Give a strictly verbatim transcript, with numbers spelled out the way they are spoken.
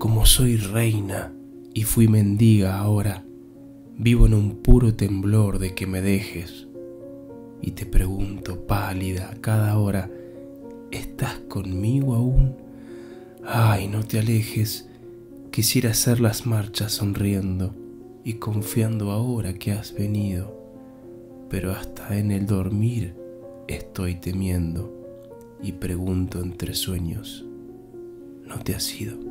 Como soy reina y fui mendiga ahora, vivo en un puro temblor de que me dejes. Y te pregunto, pálida, a cada hora, ¿estás conmigo aún? Ay, no te alejes, quisiera hacer las marchas sonriendo y confiando ahora que has venido, pero hasta en el dormir estoy temiendo y pregunto entre sueños, ¿no te has ido?